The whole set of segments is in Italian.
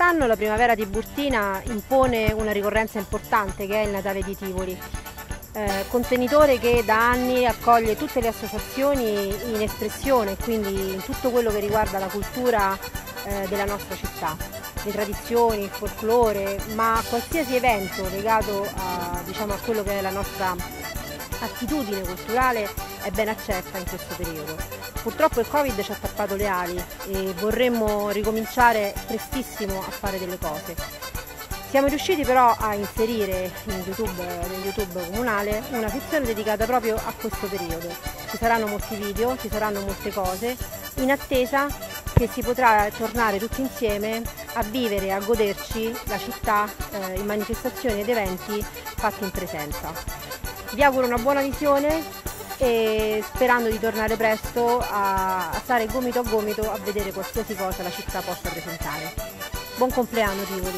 Quest'anno la primavera tiburtina impone una ricorrenza importante che è il Natale di Tivoli, contenitore che da anni accoglie tutte le associazioni in espressione, quindi in tutto quello che riguarda la cultura della nostra città, le tradizioni, il folklore, ma qualsiasi evento legato a quello che è la nostra attitudine culturale è ben accetta in questo periodo. Purtroppo il Covid ci ha tappato le ali e vorremmo ricominciare prestissimo a fare delle cose. Siamo riusciti però a inserire nel YouTube comunale una sezione dedicata proprio a questo periodo. Ci saranno molti video, ci saranno molte cose, in attesa che si potrà tornare tutti insieme a vivere e a goderci la città in manifestazioni ed eventi fatti in presenza. Vi auguro una buona visione e sperando di tornare presto a stare gomito a gomito a vedere qualsiasi cosa la città possa presentare. Buon compleanno Tivoli!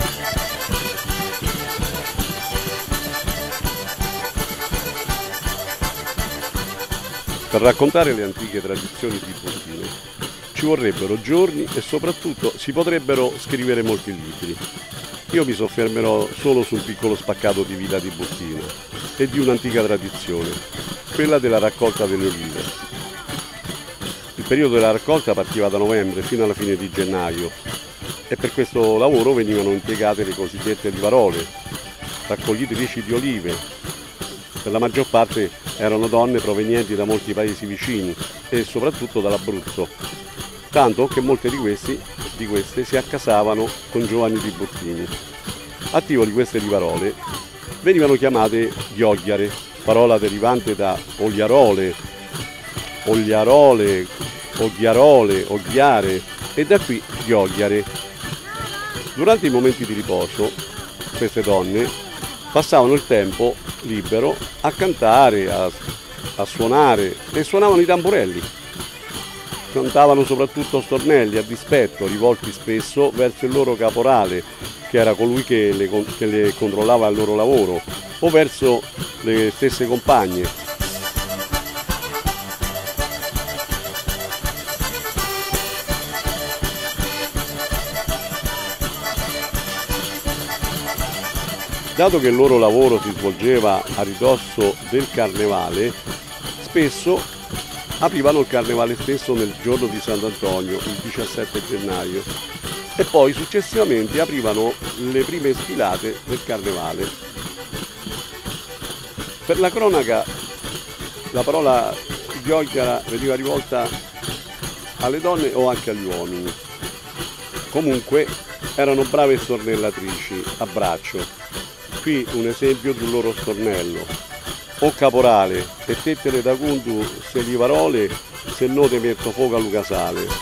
Per raccontare le antiche tradizioni tiburtine ci vorrebbero giorni e soprattutto si potrebbero scrivere molti libri. Io mi soffermerò solo su un piccolo spaccato di vita tiburtina e di un'antica tradizione, quella della raccolta delle olive. Il periodo della raccolta partiva da novembre fino alla fine di gennaio e per questo lavoro venivano impiegate le cosiddette livarole, raccoglitrici di olive. Per la maggior parte erano donne provenienti da molti paesi vicini e soprattutto dall'Abruzzo, tanto che molte di queste si accasavano con giovani tiburtini. A Tivoli queste livarole venivano chiamate ghioghiare, parola derivante da ogliarole, ogghiarole, ogghiare e da qui ghioghiare. Durante i momenti di riposo queste donne passavano il tempo libero a cantare, a suonare e suonavano i tamburelli. Cantavano soprattutto stornelli a dispetto, rivolti spesso verso il loro caporale, che era colui che le controllava il loro lavoro, o verso le stesse compagne. Dato che il loro lavoro si svolgeva a ridosso del carnevale, spesso aprivano il carnevale stesso nel giorno di Sant'Antonio, il 17 gennaio, e poi successivamente aprivano le prime sfilate del carnevale. Per la cronaca la parola ghioghiara veniva rivolta alle donne o anche agli uomini. Comunque erano brave stornellatrici a braccio. Qui un esempio di un loro stornello. O caporale, e tettere da cundu se livarole, se no te metto fuoco a Lucasale.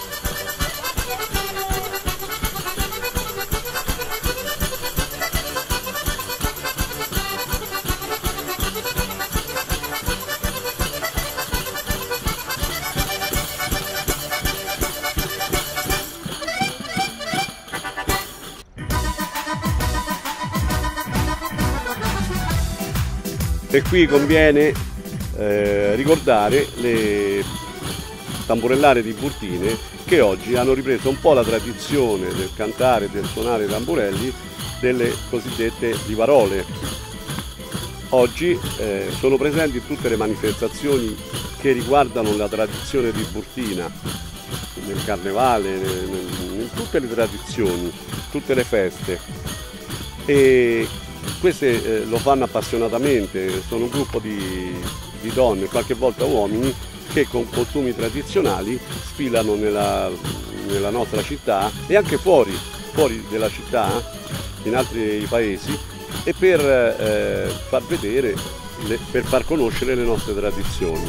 E qui conviene ricordare le tamburellare tiburtine che oggi hanno ripreso un po' la tradizione del cantare e del suonare i tamburelli delle cosiddette livarole. Oggi sono presenti in tutte le manifestazioni che riguardano la tradizione tiburtina, nel carnevale, in tutte le tradizioni, tutte le feste. E queste lo fanno appassionatamente, sono un gruppo di donne, qualche volta uomini, che con costumi tradizionali sfilano nella nostra città e anche fuori della città, in altri paesi, e per far vedere, per far conoscere le nostre tradizioni.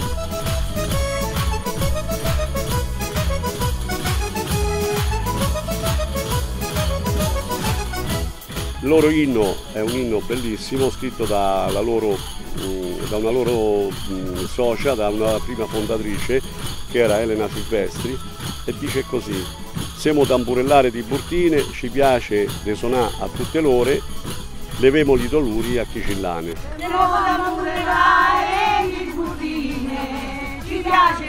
Il loro inno è un inno bellissimo, scritto da una loro socia, da una prima fondatrice, che era Elena Silvestri, e dice così: siamo tamburellare tiburtine, ci piace de sonà a tutte l'ore, levemo gli dolori a chi cillane. Siamo tamburellare tiburtine, ci piace